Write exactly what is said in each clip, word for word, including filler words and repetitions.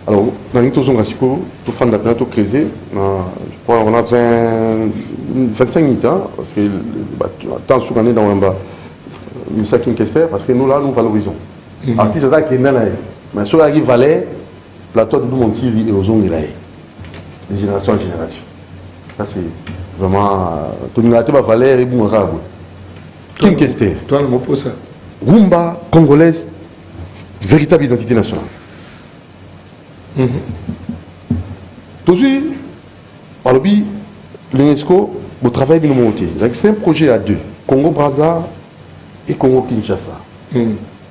Alors, dans les tous les tout le fan d'appel, tout creuser, je crois qu'on a vingt-cinq minutes, hein, parce que tant souvent on est dans un bas, mais ça qui me question, parce que nous là, nous valorisons. Artiste là qui est là, mais sur la rive Valais, plateau de mon T V et aux ongles là, de génération en génération. Ça c'est vraiment, tout le monde a Valais et bon arabe. Qui me question? Toi, le mot pour ça. Rumba congolaise, véritable identité nationale. Mm-hmm. Toujours, alors, l'UNESCO, le travail est monté. C'est un projet à deux, Congo-Brazza et Congo-Kinshasa. Mm.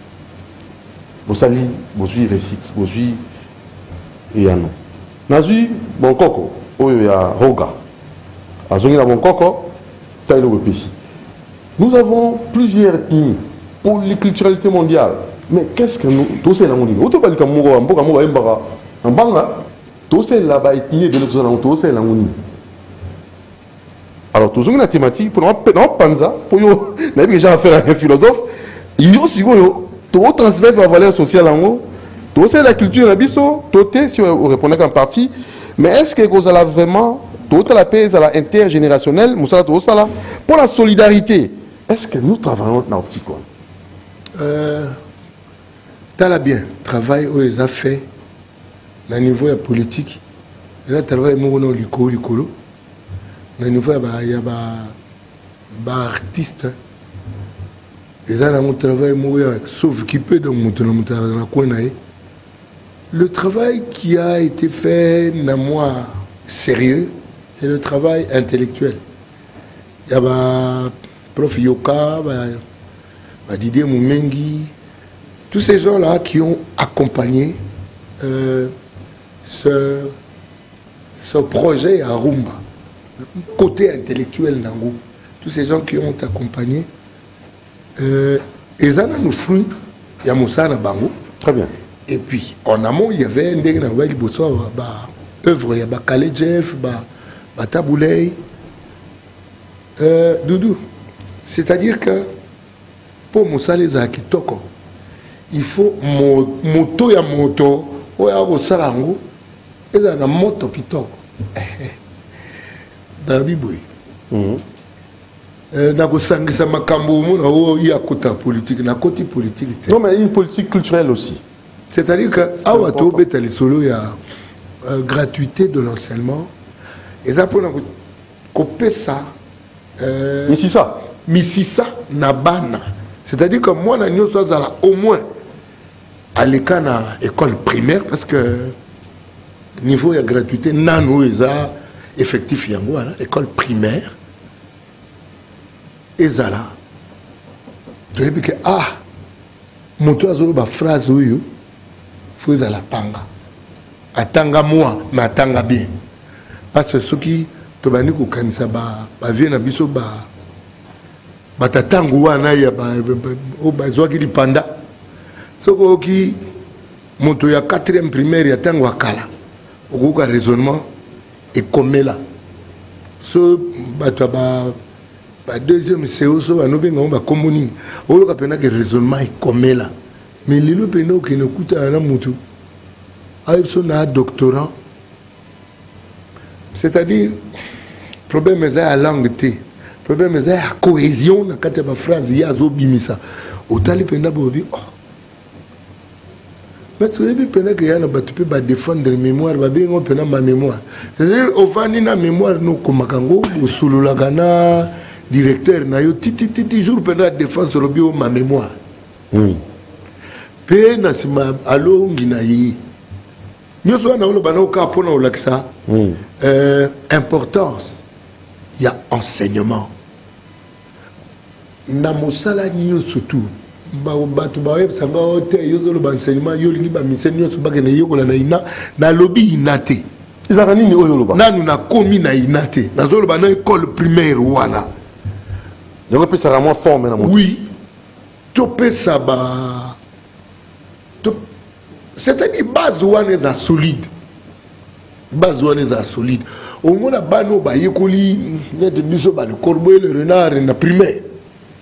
Vous savez, vous suivez récite, vous suivez et à nous. Nazu, bon coco, il y a Roga. À Zongi, bon coco, taille le P C. Nous avons plusieurs ethnies pour l'culturalité mondiale. Mais qu'est-ce que nous, tous ces langues, nous, pas comme Moura, Mboka, Moura, Mbara, en Banga, tous ces là-bas ethnies de l'autre langue, tous ces langues. Alors, toujours une thématique, pour nous, non, Panza, pour nous, nous avons déjà affaire à un philosophe, il y a aussi, tout transmettre la valeur sociale en haut, tout c'est la culture, la biso, tout est, si on répondait qu'en partie, mais est-ce que vous avez vraiment, tout la paix, la intergénérationnelle, pour la solidarité, est-ce que nous travaillons dans le petit coin? Euh, T'as bien, travail où ils ont fait, au niveau politique, ils ont travaillé au niveau du l'écolo, au niveau il y a des artistes, ils ont travaillé sauf qui peut dans le coin. Le travail qui a été fait, dans moi, sérieux, c'est le travail intellectuel. Il y a des prof Yoka, Didier Moumengi, tous ces gens-là qui ont accompagné euh, ce, ce projet à Rumba, côté intellectuel Nango, tous ces gens qui ont accompagné, euh, et ça nous fruit, il y a Moussa Bango. Très bien. Et puis, en amont, il y avait un dégât dans le œuvre, il y a Kale Jeff, Taboulay, euh, Doudou. C'est-à-dire que pour Moussa les Akitoko, il faut moto ya moto, ou ya Sarango, et ça na moto kitoko. Dans la Bible. Dans le sangisa makambo, il y a côté politique, na côté politique. Non, mais une politique culturelle aussi. C'est-à-dire que Awato Betali Solo, il y a euh, gratuité de l'enseignement. Et ça pour couper ça. Euh, Mississa. Mississa Nabana. C'est-à-dire que moi, je suis au moins à l'école école primaire parce que niveau de gratuité, nano est effectif yango école primaire. Et ça là. Tu dis que ah, mon toit a phrase où il faut à la panga. Atanga moi, mais atanga bien. Parce que ceux qui te bani ko kanisa ba ba viennent biso ba ba tatangu wana ya ba o ba zwaki lipanda. Soko ki monto ya quatrième primaire ya tangu akala. Okuka raisonnement et comme là. So ba to ba ba deuxième séance ba no benga ba communing. O ka pena que raisonnement et comme là. Mais lilo pena que ne kuta na mutu. Aïe, un doctorant. C'est-à-dire, le problème est la langue. Le problème est la cohésion. Quand il y a une phrase, il y a un bimisa. Autant les pénales, vous dites, oh. Mais si vous avez qu'il y a un peu de défendre la mémoire, vous avez ma mémoire. C'est-à-dire, au fond de la mémoire, nous, comme Makango, ou sous la Ghana, directeur, titi titi jour pendant la défense le bio ma mémoire. Oui. Pe na sima alo nginayi. Nous sommes dans le banau pour nous l'accent. Importance, il y a enseignement. Namosala niyo surtout. Ba batu ba web sanga hote yozo le enseignement yo lingi ba misenyo so bagene yoko na ina na lobby inate. Izarani ni oyo loba. Na nous na komi na inate. Na zo le banau école primaire wana. Je repère ça vraiment forme na mo. Oui. Topé ça ba c'est-à-dire base one est solide. Base one est solide. Au moins la bano ba yekoli net biso ba le corbeau et le renard na primaire.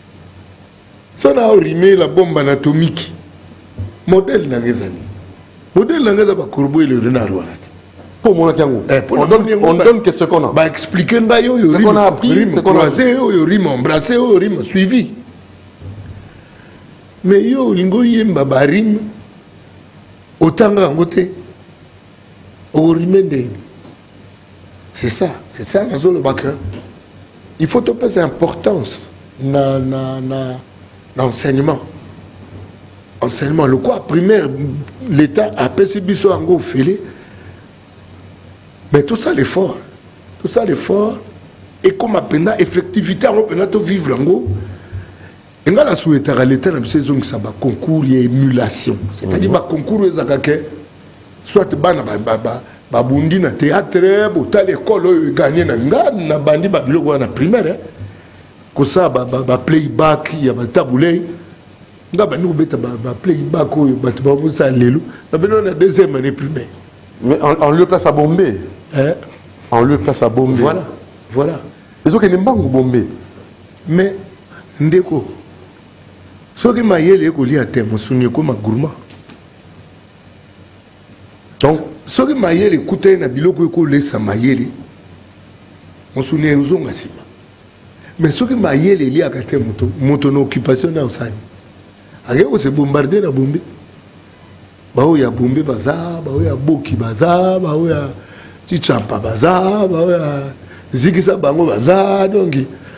Ça n'a rimé la bombe atomique. Modèle na ngezani. modèle nanga za ba corbeau et le renard wana pour mon kango eh, on donne on donne que ce qu'on a ba expliquer nga yo yo rime qu'on a appris ce qu'on a croisé yo rime embrassé yo rime suivi mais yo lingo yemba ba rime otanga ngote o rime ndeni c'est ça c'est ça nazo le bac il faut te passer importance na na na l'enseignement enseignement le quoi primaire l'état a passé biso ango félé mais tout ça l'effort tout ça l'effort et comme appena effectivité on peut not vivre ango nga la souhaiter à l'état na saison que ça ba concours et émulation c'est-à-dire ba concours ezakake soit bana ba ba ba bundi na théâtre botal école gagner na nga na bandi ba biloko na primaire ko ça ba ba playback ya ba tabulé nga ba nous beta ba playback oyo ba ba musa lelo na beno na deuxième année primaire mais en lieu place à Bombay hein en lieu place à Bombay voilà voilà les autres n'imbangu Bombay mais ndeko soki mayele ko li atemo sunye ko maguruma donc soki mayele kute na biloko ko lesa mayele musune uzonga sima mais soki mayele li akate moto moto na occupation na osani age ko se bombarder na bombe bao ya bombe baza bao ya boki baza bao ya chichampa baza bao ya zikisa bango baza donc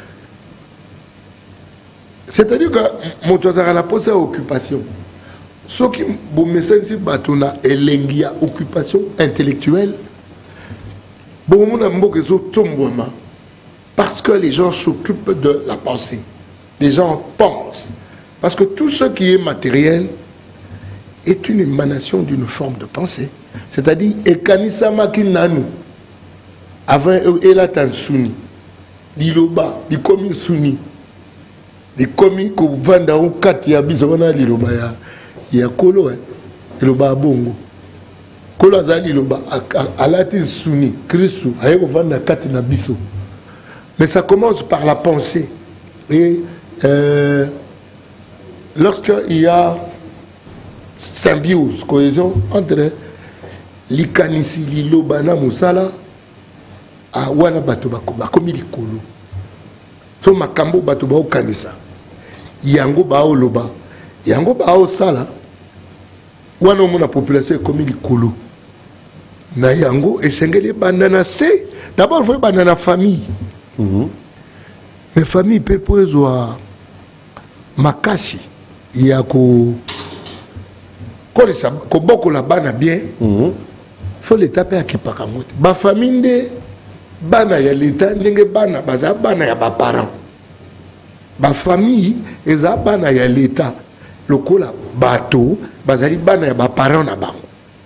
c'est-à-dire que moto za la pose occupation soki bo message batona elengia occupation intellectuelle bon mon amboke zo tomboma parce que les gens s'occupent de la pensée les gens pensent parce que tout ce qui est matériel est une émanation d'une forme de pensée c'est-à-dire ekanisa makinanu avant ela tansuni liloba likomi suni likomi ko vanda on kati ya biso wana liloba ya ya kolo hein liloba bongo kolo azali liloba alati suni Christu ayeko vanda kati na biso mais ça commence par la pensée et euh, lorsqu'il y a symbiose cohésion entre likanisi liloba na musala a wana bato bakomi likolo so makambo bato ba okanisa yango ba oloba yango ba osala wana omona population ekomi likolo na yango esengeli bandana se d'abord faut bandana famille mm-hmm. mais famille peut poezwa makasi ya ko kolisa ko bokola bana bien mm-hmm. faut l'état pe akipaka mote ba famille nde bana ya l'état ndenge bana baza bana ya ba parents ba famille eza bana ya l'état lokola bato bazali bana ya ba parents na bango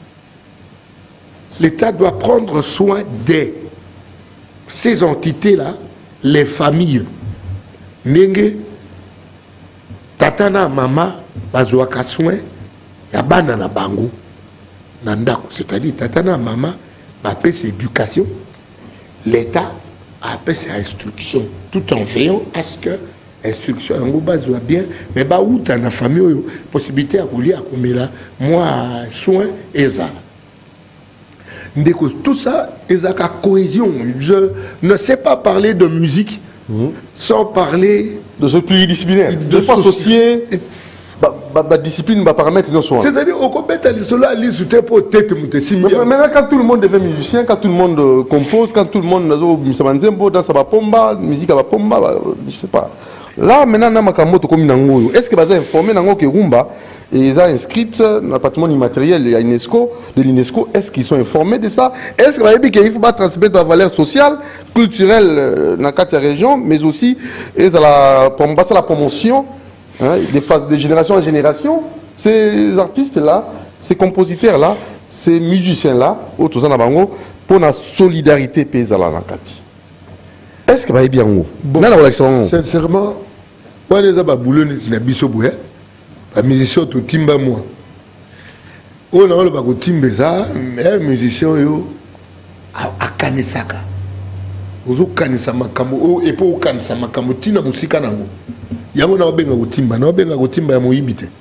l'état doit prendre soin de ces entités là les familles ndenge tata na mama bazwaka soin ya bana na bango na ndako c'est-à-dire tata na mama bapesa éducation l'état apesa instruction tout en veillant à ce que instruction yango bazwa bien mais ba uta na famille oyo possibilité ya kolia komela moi soin eza ndeko tout ça ezaka cohésion je ne sais pas parler de musique mmh. sans parler de ce pluridisciplinaire de, de associer ba, ba, ba discipline ba paramètres non soin c'est-à-dire au compétent cela ali souté pour tête monter si mais maintenant quand tout le monde devient musicien quand tout le monde euh, compose quand tout le monde nazo misamanzembo dans sa pomba musique ba pomba ba, je sais pas là maintenant na makambo to comme nango est-ce que baza informé nango ke rumba et ils ont inscrite dans le patrimoine immatériel de l'UNESCO, de l'UNESCO, est-ce qu'ils sont informés de ça? Est-ce qu'il faut pas transmettre la valeur sociale, culturelle dans quatre régions, mais aussi et ça la, la promotion hein, des phases de génération en génération, ces artistes-là, ces compositeurs-là, ces musiciens-là, autour de Bango, pour la solidarité paysanne dans Kati. Est-ce que va bien bon, sincèrement, moi les ababoulons na bisoboué. Les musiciens tout timba moi. On a le bago timbe ça, mais musiciens yo a kanisaka. Ozo kanisa makambo et pour kanisa makambo tina musika nango. Yango na benga go timba, na benga go timba ya moyibite.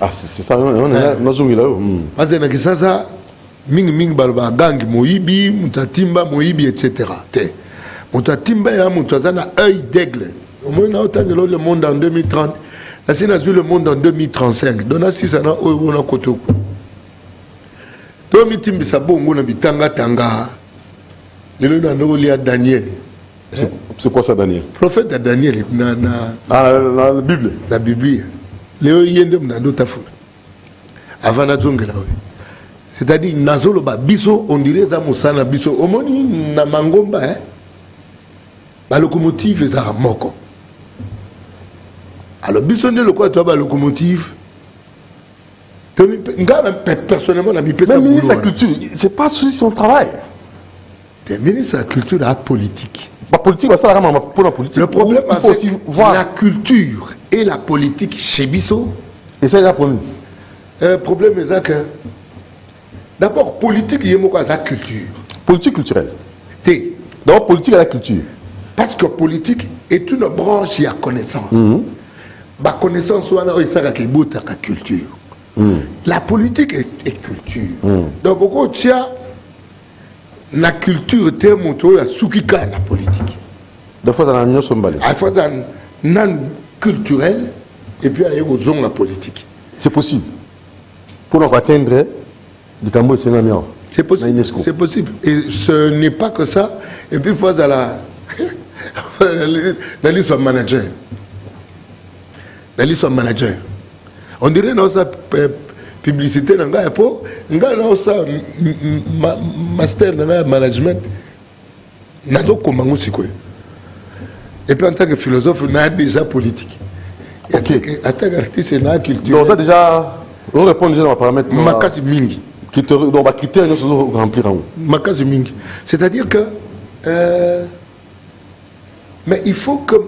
Ah, c'est ça, on est dans zone là. Parce que ça, ça, ming ming balba gang moibi, mutatimba moibi, et cetera. Mutatimba ya mutazana œil d'aigle. Au moins, on a le monde en deux mille trente. Là, c'est le monde en deux mille trente-cinq. Donc, là, si ça n'a on a côté. deux mille timbi ça bon, on a bitanga tanga. Le nom de l'Olia Daniel. C'est quoi ça, Daniel? Prophète de Daniel, na na. Ah, la Bible. La Bible. Léo yendem na d'autres fou. Avant na zongela. C'est-à-dire nazolo ba biso on dirait ça mosana biso. Omoni na mangomba hein. Ba locomotive za moko. Alors biso ne le quoi toi ba locomotive. Personnellement la mi pesa. Mais ministre de la culture, c'est pas son travail. Le ministre de la culture a politique. La politique, ça vraiment pour la politique. Le problème, il faut aussi voir la culture et la politique chez Bisso. Et ça, il y a un problème. Le problème est que d'abord, politique, il y a la culture. Politique culturelle. D'abord, politique et la culture. Parce que politique est une branche qui a connaissance. Mm-hmm. La connaissance, c'est la culture. Mm. La politique est, est culture. Mm. Donc, beaucoup de la culture te moto ya sukika la politique. Des fois dans la nyon sombale. Des fois dans nan culturel et puis il y a aux la politique. C'est possible. Pour atteindre le tambour et le c'est possible. C'est possible. Et ce n'est pas que ça. Et puis il faut à la la liste manager. La liste manager. On dirait dans sa publicité dans gars pour nga na ça master dans management nazo komango sikoyo et puis en tant que philosophe on a déjà politique okay. En tant qu'artiste na culture donc ça déjà on répond déjà dans paramètres makasi mingi critères donc ba critères nous sont remplir en makasi mingi c'est-à-dire que euh, mais il faut que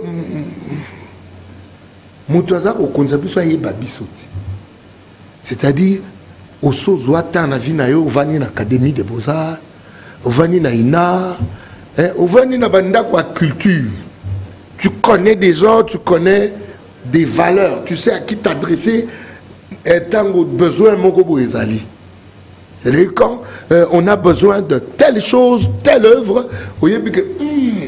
mutoza au konzabi soit yeba biso. C'est-à-dire, au Sozouata, na vie na yo, vani na Académie des Beaux-Arts, vani na Ina, vani na banda kwa culture. Tu connais des gens, tu connais des valeurs, tu sais à qui t'adresser, tant que besoin, mon gobo ezali. C'est-à-dire, quand euh, on a besoin de telle chose, telle œuvre, vous voyez que, hum,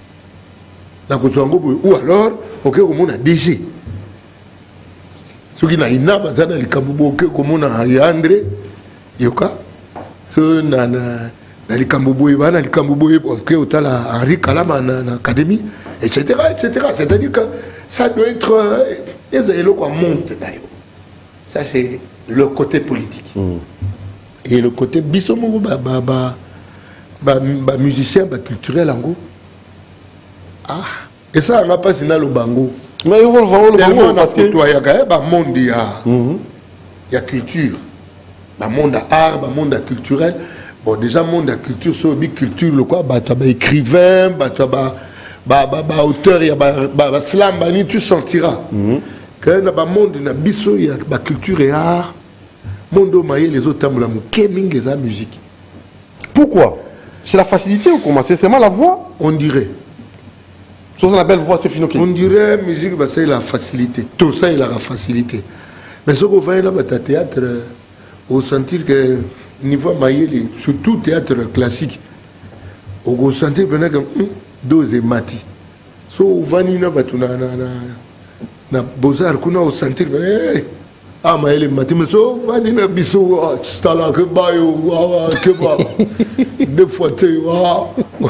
ou alors, ok, on a D G. Qui na ina bazana likambo ke komona ya André yoka so na na na likambo boye bana likambo boye ke otala Henri Kalama na académie etc etc c'est-à-dire que ça doit être ezelo quoi monte d'ailleurs ça c'est le côté politique mm. Et le côté bisomo ba ba ba ba, ba musicien ba culturel ango ah et ça on n'a pas sinon le bango. Mais ils vont voir le bango parce que il y a un monde, il y a culture, un monde art, un monde culturel. Bon, déjà, monde de culture, c'est culture, le quoi, bah, tu as écrivain, bah, tu as auteur, il y a slam, tu sentiras. Que dans le monde, il y a la culture et art, monde où les autres temps, gaming et la musique. Pourquoi? C'est la facilité ou comment? C'est seulement la voix? On dirait. La belle voix, c'est fini. On dirait que la musique, bah, c'est la facilité. Tout ça, il a la facilité. Mais ce qu'on va là, bah, théâtre, on sentir que niveau maïli, surtout théâtre classique, on va sentir que deux et mati. So, on va là, bah, tu na na na na beaux-arts, on va sentir que ah maïli mati, mais so, on va là, biso, stala que bayo, que ba, deux fois te, ah.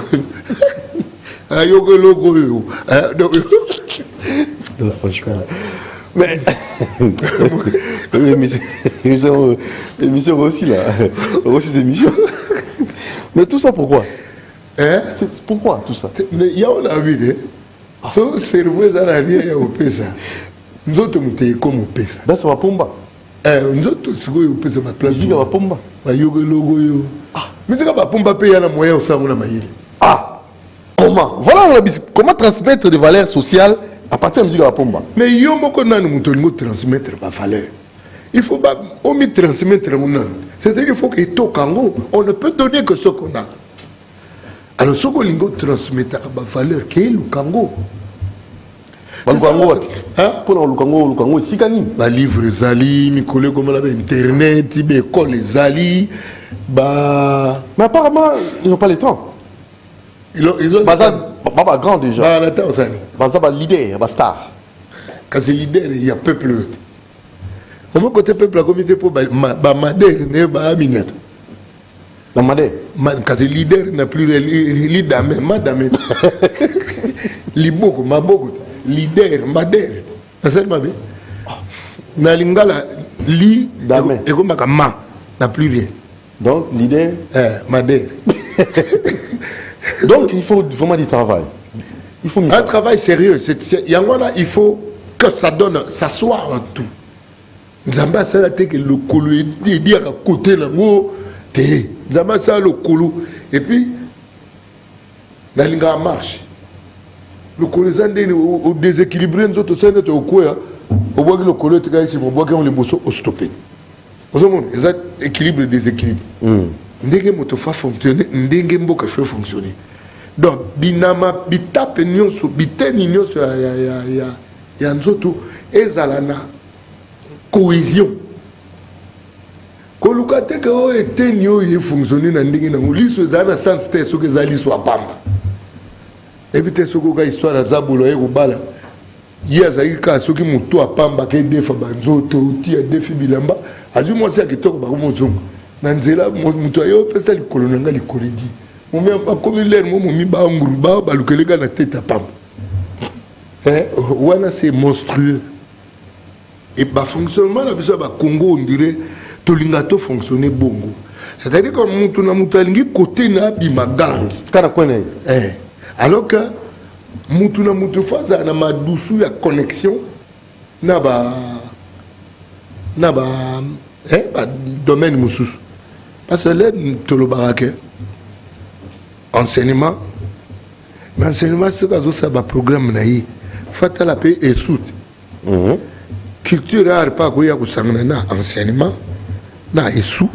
Non, franchement. Mais l'émission aussi là, aussi des émissions. Mais tout ça pourquoi? Hein? Pourquoi tout ça? Mais il y a on a vu, hein? Ce cerveau ça n'a rien à opérer. Nous autres nous sommes comme opérer. Ben ça va pomba. Nous autres nous sommes opérer ma classe. Musique va pomba. Ma yoga logo yo. Ah. Musique va pomba payer na moyen au sein on a maïli. Ah. Comment? Voilà, on a dit, comment transmettre des valeurs sociales à partir de la musique à la pomba. Mais il y a beaucoup de transmettre des valeurs. Il faut pas transmettre des valeurs. C'est-à-dire qu'il faut qu'il y ait au Congo. On ne peut donner que ce qu'on a. Alors, ce qu'on a transmettre des valeurs, qui est le Congo. Pour le Congo, le Congo, c'est gagné. Bah livre Zali, mes collègues comme internet, bah école Zali, bah. Mais apparemment, ils n'ont pas le temps. Ils ont. Ils ont. Bah ça, bah grand déjà. Bah on attend ça. Bah ça, bah leader, bah star. Quand c'est leader, il y a peuple. Au moins côté peuple, la communauté pour bah bah Madère, ne bah Minette. La Madère. Quand c'est leader, n'a plus leader, mais madame. Liboko, maboko, leader, Madère. C'est ma vie. Na lingala li dame. Et comme ma n'a plus rien. Donc leader. Eh, Madère. Donc il faut vraiment du travail. Il faut un travail sérieux. Il y a il faut que ça donne, ça soit un tout. Nzamba ça la que le colo dit à côté là ngo té. Nzamba ça le colo et puis la ligne marche. Le colo ça au déséquilibré nous autres ça n'est au quoi au bois que le colo est ici au bois qu'on les bosso au stopper. Au monde ça équilibre déséquilibre. Ndenge moto fa fonctionner ndenge mboka fait fonctionner. Donc binama bitape nyonso biteni nyonso ya ya ya ya nzoto ezalana cohésion. Koluka teke o eteni o ye fonctionner na ndenge na liso ezana sans test so ke zali so pamba. Ebite soko ka histoire za bolo ye kubala. Ye azaki ka soki mutu apamba ke defa banzoto ti a defi bilamba. Azu mo sia kitoko ba ko mozongo. Na nzela mutu ayo pesa likolo nanga likoledi. Mon même pas comme l'air, mon mi ba nguruba ba lukelega na tête à pam. Eh, voilà c'est monstrueux. Et bah fonctionnement la besoin ba Congo on dirait to lingato fonctionner bongo. C'est-à-dire que mutu na mutu alingi côté na bimagangi. Kana kwene. Eh, alors que mutu na mutu faza na madusu ya connexion na ba na ba eh ba domaine mususu. Parce que là to lo barake enseignement, mais enseignement c'est que ça va programme naï, fatal la paix et soute. Culture art pas quoi ya kusangana enseignement na et sous.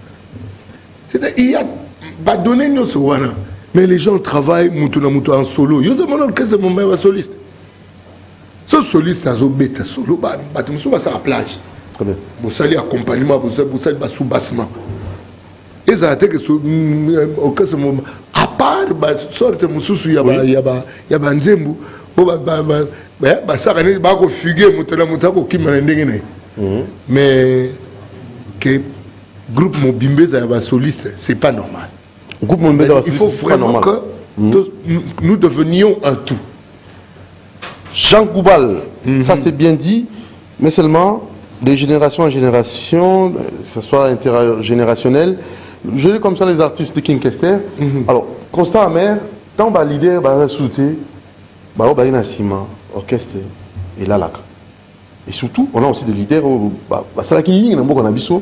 C'est il y a pas donné nous ce wana, mais les gens travaillent mutuna mutu en solo. Yo demande orchestre mon meilleur soliste. Ce soliste ça zo beta solo ba ba tu me ça à plage. Très bien. Vous allez accompagnement, vous allez vous allez ba sous bassement. Et ça a été que ce orchestre à part bah sorte mususu ya ba ya ba ya ba nzembu bo ba ba ba ba ça quand ba ko fuguer mutana mutako kimana ndenge ne mais que groupe Mobimbe ça va soliste c'est pas normal. Groupe Mobimbe ça va soliste, il faut vraiment que mmh. nous devenions un tout. Jean Goubal, mmh. ça c'est bien dit, mais seulement de génération en génération, que ce soit intergénérationnel. Je dis comme ça les artistes de Kinkester. Mm-hmm. Alors, constat amer, quand on va leader, on va sauter, on va un ciment, orchestre et là, là. Et surtout, on a aussi des leaders, ça là qui ligne, on a biso,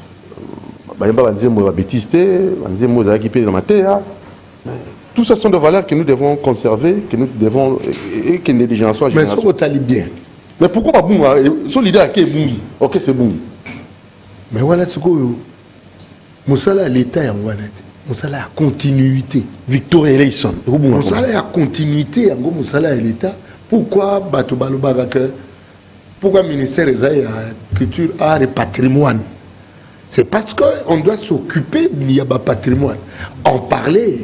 on va dire moi bêtise, on va dire moi qui paye dans ma terre. Tout ça sont des valeurs que nous devons conserver, que nous devons et que les générations. Mais ça on bien. Mais pourquoi pas bon? Son leader qui est bon, ok c'est bon. Mais voilà ce que Moussala l'État est en Wanette. Moussala a continuité. Victor Eleison. Moussala a continuité en Moussala et l'État. Pourquoi Bato Balobaga pourquoi le ministère de la Culture, Art et Patrimoine? C'est parce qu'on doit s'occuper du patrimoine. En parler.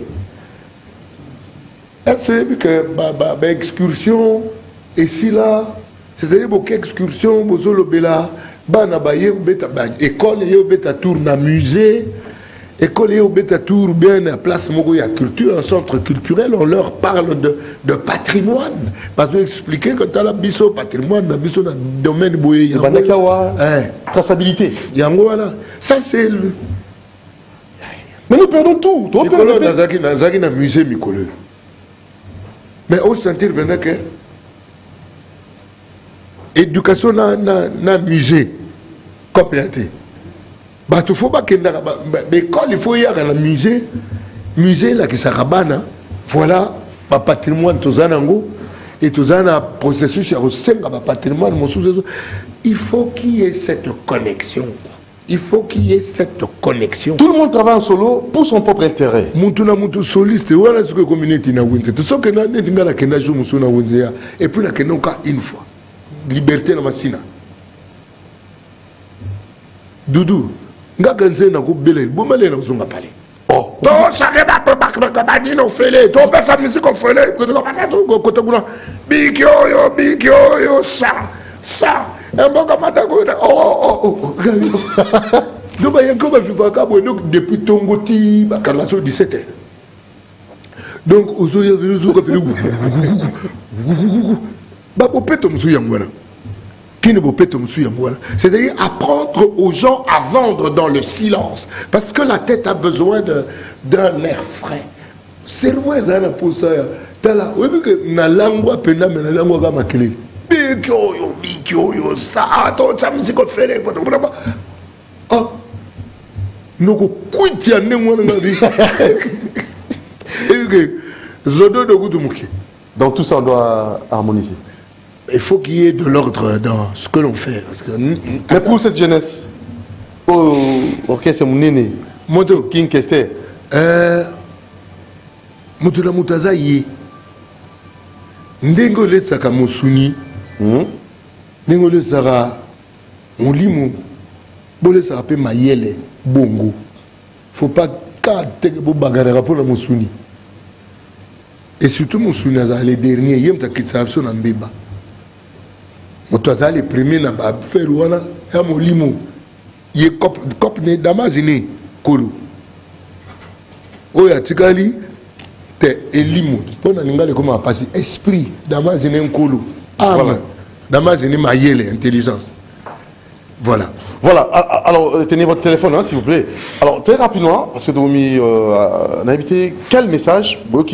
Est-ce que bah excursion et si là c'est-à-dire que excursion bozo lobela bana ba ye beta ba école ye beta tour na musée école ye beta tour bien à place moko ya culture un centre culturel on leur parle de de patrimoine parce que expliquer que tu as biso patrimoine na biso na domaine boye ya eh traçabilité yango voilà ça c'est le... mais nous perdons tout tout perdons nazaki nazaki na musée mikolo mais au sentir maintenant que éducation na na na musée coopératif bah tu faut pas que l'école il faut y aller à musée musée là qui sarabana voilà ma patrimoine tozanango et tozana processus ya recenga ma patrimoine mon sous il faut qu'il y ait cette connexion il faut qu'il y ait cette connexion. Tout le monde travaille en solo pour son propre intérêt. Mutuna mutu soliste, voilà ce que communauté na winze. Tout ce que na n'inga la kena joue musuna winze et puis la kena encore une fois. Liberté na masina. Doudou, nga ganze na ko belel, bomale na uzunga pale. Oh, to chaque ba ba ba ba dino fele, to ba sa musique on fele, ko to ba to ko to kuna. Bikyo yo, bikyo yo sa, sa. Mboka matako oh oh oh. Donc il y a encore vivre à donc depuis Tongoti, bakanga so dix-sept heures. Donc aux autres ko pelu. Ba popeto msu yangwana. Qui ne popeto msu yangwana. C'est-à-dire apprendre aux gens à vendre dans le silence parce que la tête a besoin de d'un air frais. Cerveau ezana pour ça. Tala, oui que na langue pena mais na langue ga makele. Bikyo yo, bikyo yo, ça, ton ça musique qu'on fait, vraiment. Ah, nous couillons à nous on a dit. Et que zodo de goudumuki. Donc tout ça on doit harmoniser. Il faut qu'il y ait de l'ordre dans ce que l'on fait parce que. Mais pour cette jeunesse, au orchestre Mounene, Moto, King Kester, euh, Moto la Mutaza yi. Ndengo le saka musuni. Ndengo le saka mulimu. Bole saka pe mayele bongo. Faut pas qu'à te bo bagarre pour la musuni. Et surtout musuni aza les derniers yem ta kitsa abso na mbeba. Moto aza les premiers na ba faire wana ya mulimu. Ye cop cop ne damazine kolo. Oya tikali te elimu pour na lingale comment passer esprit damazine nkolo âme damazine mayele intelligence. Voilà. Voilà, alors tenez votre téléphone hein, s'il vous plaît. Alors très rapidement, parce que Domi euh, a invité, quel message Boki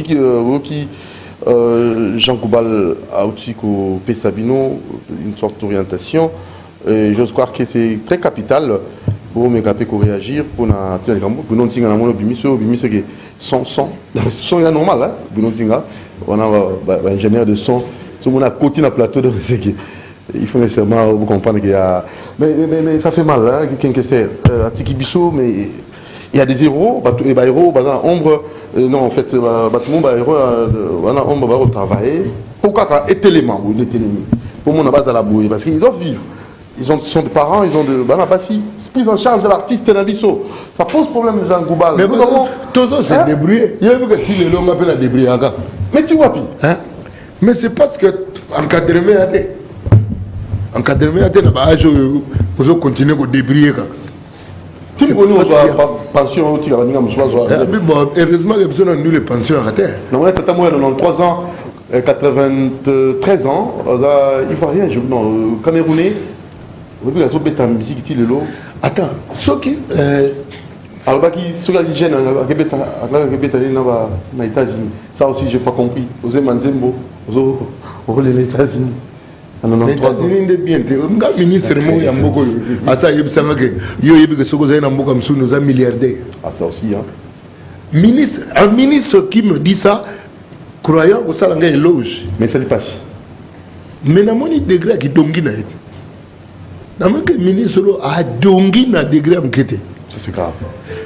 euh, Jean Koubal Aoutiko P. Sabino, une sorte d'orientation. Et j'ose croire que c'est très capital pour me caper pour réagir pour na pour non tinga na mono bimiso bimiso que son son son est normal hein pour non tinga on a un ingénieur de son tout le monde a côté na plateau de c'est que il faut nécessairement vous comprendre qu'il y a mais, mais, mais ça fait mal hein quelqu'un qui est à Tiki Bisso mais il y a des héros et bah héros bah ombre non en fait bah tout le monde bah héros voilà ombre va travailler pourquoi est élément ou est élément pour mon base à la bouille parce qu'ils doivent vivre ils ont sont des parents ils ont de bah bassi prise en charge de l'artiste Nabiso ça pose problème Jean Koubal mais comment tous se hein? Débrouiller il y a eu que qui les longs appellent à débrouiller mais tu vois hein mais c'est parce que encadrement a été encadrement a été na ba vous continuer à débrouiller quoi tu connais pas pension tu vas venir me choisir heureusement que besoin de nous les pensions à terre non on est tata moi quatre-vingt-treize ans quatre-vingt-treize ans il faut rien je non Camerounais vous avez tout bête en musique qui le lot attends ce qui alors bah qui sur la hygiène à Québec à Québec aux États-Unis ça aussi j'ai pas compris aux Manzembo aux aux les États-Unis les États-Unis de bien le ministre mo ya mboko asa yebisanga ke yo yebike soko zaina mboka msunu za milliardaire ah ça aussi hein ministre un ministre qui me dit ça croyant que ça l'engage éloge mais ça lui passe mais na moni degré qui dongi na été na moni ministre a dongi na degré amkete ça c'est grave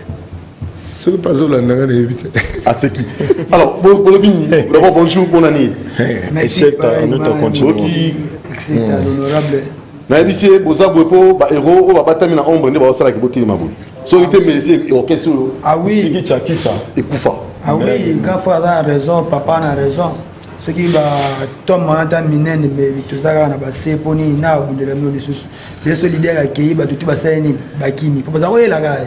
ce que pas là n'a rien évité ah c'est qui alors bon bon d'abord bonjour bonne année merci à notre continuité c'est l'honorable na bisi boza bwepo ba héros o ba batami na ombre nde ba osala ki botili mabu so ite melisi orchestre ah oui kicha kicha ekufa ah oui quand faut avoir raison papa a raison ce qui va tom manata minene be tozaka na ba seponi na bundela no lisusu les solidaires accueillis ba tuti ba saini ba kimi pour ça ouais la gars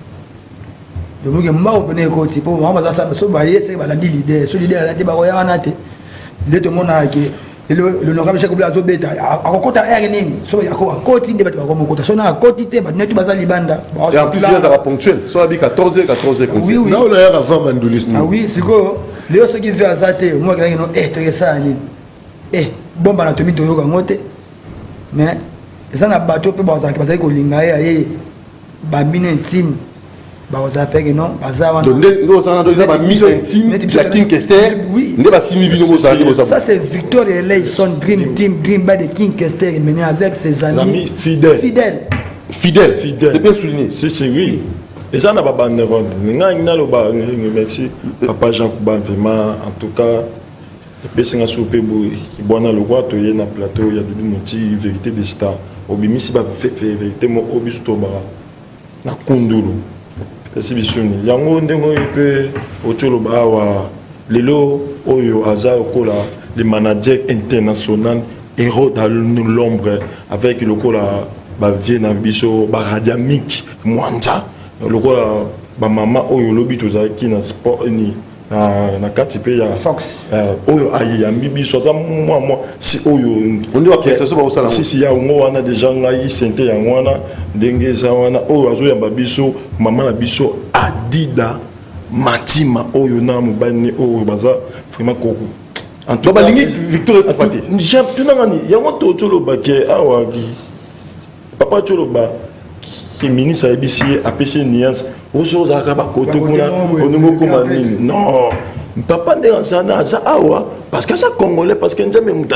donc moi au premier côté pour moi ça ça so ba yese ba la leader solidaire la te ba ya wana te le to mona ke l'honorable Cheikh Koubla azobeta akokota air nini so akoti nde bato bakomokota so na akoti te bato netu baza libanda et en plus il y a la ponctuel so abi quatorze heures quatorze heures oui oui là on a ya avant banduliste ah oui siko leo so ki fait azate moi ki no eh to yesa nini eh bomba na tomi to yoka ngote mais ça na bato pe baza ki baza ko linga ye ba mine intime baza peke non baza wana ndo ça ndo ba mi intime la King Kester ne ba simi bino bo ça ça c'est Victor et Lay son dream team dream by the King Kester mené avec ses amis fidèles fidèles Fidèle. Fidèle. C'est bien souligné. Si, si, oui. Et ça, on a pas de vente. Merci. Papa Jean Kouban, vraiment, en tout cas, et puis c'est un souper qui boit dans le roi, il y a un plateau, il y a des motifs, vérité des stars. Obimi, si va faire vérité, moi, Obis Toba, na Kundulu. C'est bien. Il y a un monde qui peut, autour de Bawa, les lots, Oyo, Aza, Okola, les managers internationaux, héros dans l'ombre, avec le Kola, Bavien, Biso, Baradiamik, Mwanja. Le quoi ba maman oyo lobi tozaki na sport ni na na kati pe ya Fox oyo ayi ya bibi soza moi moi si oyo on dit que ça va au si si ya ngo wana déjà ngai sente ya wana ndenge za wana oyo azo ya babiso maman na biso Adida Matima oyo na mobani oyo baza vraiment koko en tout cas Victor Kofati j'aime tout nangani ya moto tolo baké awagi papa tolo ba le ministre a dit appeler nuance aux choses à côté au nouveau commandant non papa n'est en sana awa parce que ça congolais parce que jamais muta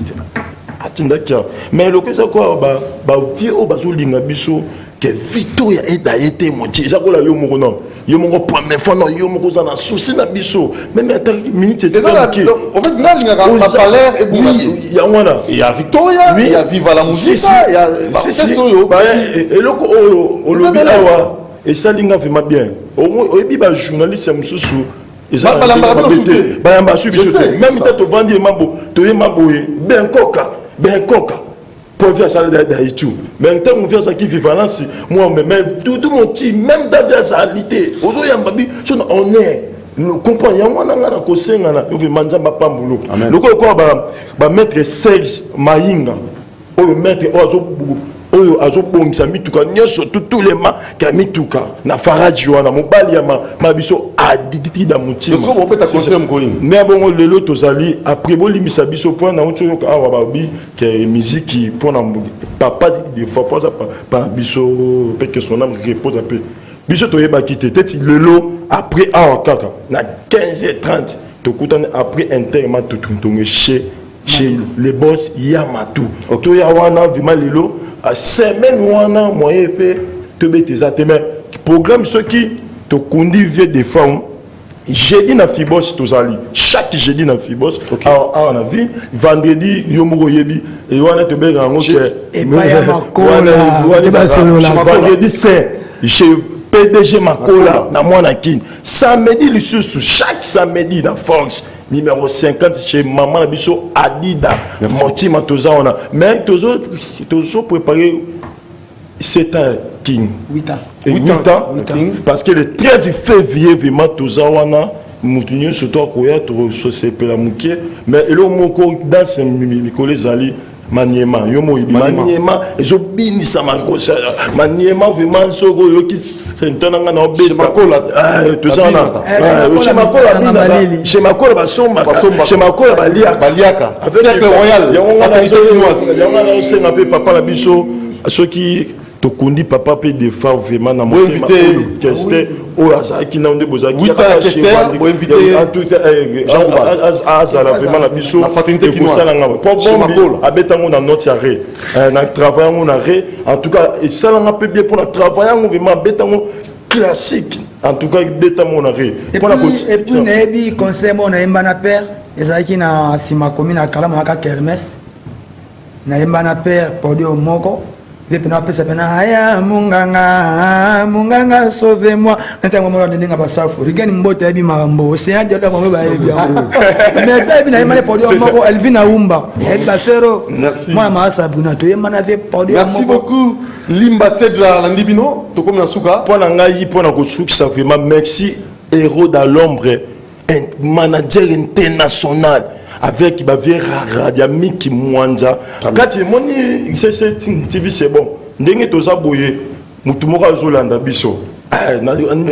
atinda kia mais le que ça quoi ba ba vie au bazulinga biso que Victoria est d'ailleurs monté ça quoi là yo moko non yo moko première fois non yo moko ça na souci na biso même à minute c'est en fait là il y a pas salaire et bon il y a wana il y a Victoria il y a Viva la musique il y a c'est yo et loko o o lobi awa et ça linga fait bien au ebi ba journaliste mususu et ça ba ba ba su biso même tête vendre mambo to ye mambo ben koka ben koka pour faire ça d'Haïti. Mais tant qu'on fait ça qui fait valence, moi, même tout le monde, même d'avoir sa réalité, aujourd'hui, on est. Nous comprenons, on a un conseil, on a manger ma pamboulou. Le quoi, va mettre Serge Maïnga, ou mettre Ozo, ou Ozo Bongsa, Mituka, surtout tous les mains qui a Mituka, na Faradjouana, mon baliama, ma biso, adiditi da mouti. Est-ce qu'on peut t'accorder mon colline? Mais bon, le lot aux alliés, après, bon, limisa biso, point, na autre chose, ah, wababi, qui est musique qui, pour na papa, des fois, pas ça, par biso, peut-être que son âme repose un peu. Biso, tu es quitté, peut-être le lot, après, ah, kaka, na quinze heures trente, tu coûtes après un terme, tu tournes chez, chez les boss, Yamatou. Tu y a wana, vraiment, le lot, à semaine, wana, moyen, tu mets tes ateliers. Programme, ceux qui te conduisent vieux des femmes. Jeudi na Fibos tozali chaque jeudi na Fibos ah on a vu vendredi yomugo yebi et on a te be rango que et pas ya makola vendredi c'est chez P D G makola na mwana kin samedi le sous chaque samedi na Fox numéro cinquante chez maman na biso Adida motima toza on a même tozo tozo préparer sept ans king huit ans et huit ans parce que le treize février vraiment tous wana mutunyo surtout koya to société la mukie mais elo moko dans ce mikole zali maniema yo mo maniema ezo binisa makosa maniema vraiment soko yo ki sentana nga na obé makola ah tout ça na chez makola bina chez makola basomba chez makola baliaka baliaka avec le royal ya nga na senga pe papa la biso ceux qui to kundi papa pe de fa vraiment na mo invité Kester o azaki na onde bozaki ya Kester mo invité en tout azala vraiment na biso na fraternité qui sala nga po bombi abetango na note arrêt na travail ngo na arrêt en tout cas et sala nga pe bien pour na travail ngo vraiment abetango classique en tout cas betango na arrêt pour la et puis na ebi conseil mo na yemba na père ezaki na sima commune na kala maka Kermesse na yemba na père podio moko Vipena pesa pena haya munganga munganga sauve moi ntango mo ndinga basafu rigani mbota ebi mambo c'est un dialogue mo ba ebi mais ebi na yemane podio moko Elvina Umba ebi bafero moi ma sabuna to yemana ve podio moko merci beaucoup Limba Cedra Landibino to comme na suka pour na ngai pour na ko ça vraiment merci héros dans l'ombre un manager international avec ma vieille radiamik Mwanja quand il moni c'est c'est T V c'est bon ndenge toza boye mutu moko azolanda biso na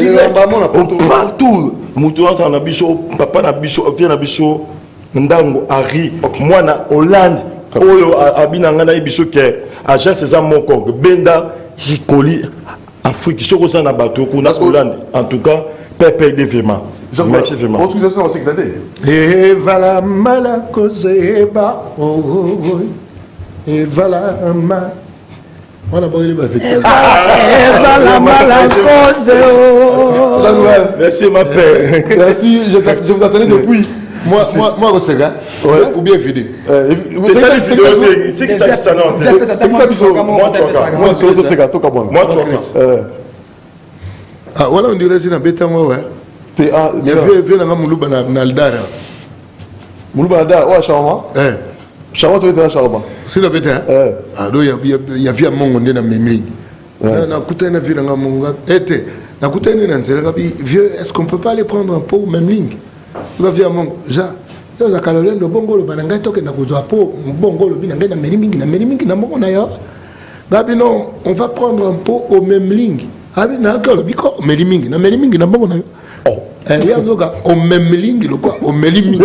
partout mutu anta na biso papa na biso vient na biso ndango ari mwana Hollande oyo abina ngana biso ke agence za moko benda hikoli Afrique soko za na bato ko na Hollande en tout cas Pepe de vraiment. Merci vraiment. Autre chose aussi que ça dit. Et voilà mala cause ba oh et voilà ma On a parlé de ma fête. Merci ma père. Merci, je vous attendais depuis. Moi, moi, moi, c'est gars. Ou bien vidé. C'est ça les vidéos. C'est qui t'a dit ça non? Moi, tu vois. Moi, c'est gâteau comme moi. Moi, tu vois. Ah, voilà, on dirait que c'est un bêta, moi, ouais. Il y avait un Moulouba dans Aldara. Moulouba Aldara, ouais, Charma. Eh. Charma, tu es dans Charma. C'est le bêta. Eh. Ah, il y avait un monde dans la même ligne. Na kuta na vile nga munga ete na kuta ni na nzela kabi vieux est-ce qu'on peut pas aller prendre un pot même ligne va via mon ja yo za kalolendo bongolo bananga toke na kuzwa pot bongolo bina ngena meri mingi na meri mingi na mongo na yo gabi non on va prendre un pot au même ligne abi na kalo biko meri mingi na meri mingi na mongo na yo oh eh ya zoka au même ligne le quoi au meri mingi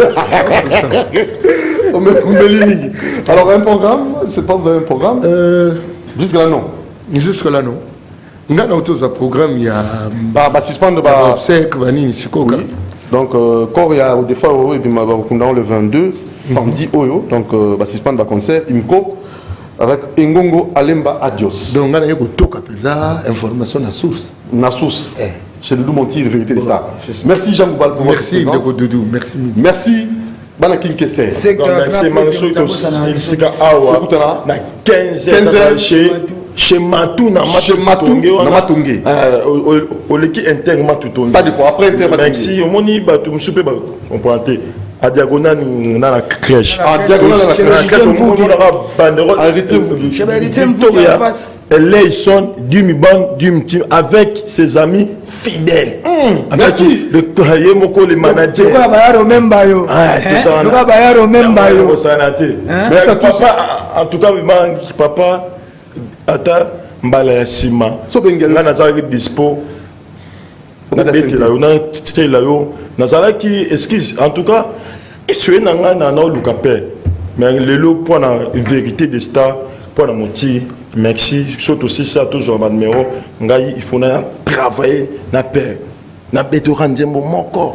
au même ligne. Alors un programme, c'est pas vous avez un programme euh jusque là non. Jusque là non. On a un programme il y a bah bah suspendre bah c'est Vanini Sikoka. Donc quand il y a des fois et puis ma le vingt-deux samedi oyo donc bah suspendre bah concert Imco avec Ngongo Alemba Adios. Donc on a eu toka penza information na source. Na source. Chez le Monti vérité de ça. Merci Jean Goubal pour votre présence. Merci Doudou, merci. Merci. Bana King Kester. C'est Mansour il y a awa na quinze heures chez chez Matou na Matungé. Au l'équipe interne Matoutongi. Pas de quoi après interne. Merci. Au moni ba tu me souper ba on peut entrer à diagonale na la crèche. À diagonale na la crèche on a banderole arrêtez vous. Victoria Leison du ban du team avec ses amis fidèles. Merci. Le travailler moko les managers. Pourquoi bayaro même bayo? Ah tout ça. Pourquoi bayaro même bayo? Merci à papa en tout cas papa ata mbala ya sima nga nazalaki dispo nabetela yo natela yo nazalaki excuse en tout cas esoye na ngai na naoluka mpe mais lelo mpo na vérité de star mpo na moti merci surtout si ça tozwa banumero ngai il faut na travailler na pere nabetoka nzembo moko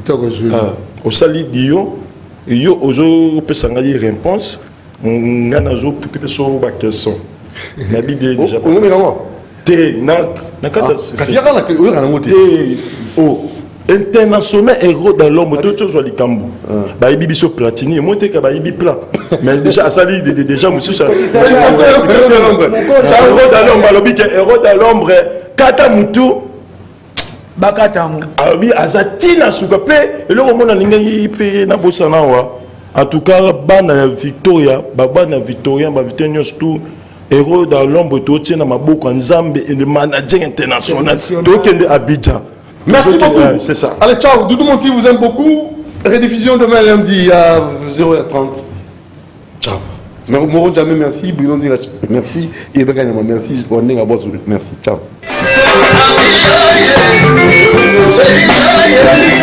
osali di yo yo ozopesa ngai réponse nga nazopeso baquestion nabide déjà on est là te na na kata kasi yaka na ke oyaka nango te oh international héros dans l'homme tout chose wali kambu ba yibi biso platini mo te ka ba yibi plat mais déjà asali de déjà musu ça héros dans l'ombre héros dans l'ombre lobi ke héros dans l'ombre kata mutu bakata mu abi azatina suka pe eloko mona lingi pe na bosana wa en tout cas bana Victoria ba bana Victoria ba Victoria surtout héros dans l'ombre tout tient dans ma boucle en Zambie et le manager international tout qui est Abidjan. Merci beaucoup. C'est ça. Allez, ciao. Doudou Monti vous aime beaucoup. Rediffusion demain lundi à zéro heure trente. Ciao. Moro Djamé, merci. Bruno Zira, merci. Et Bekanyama, merci. Merci. Ciao.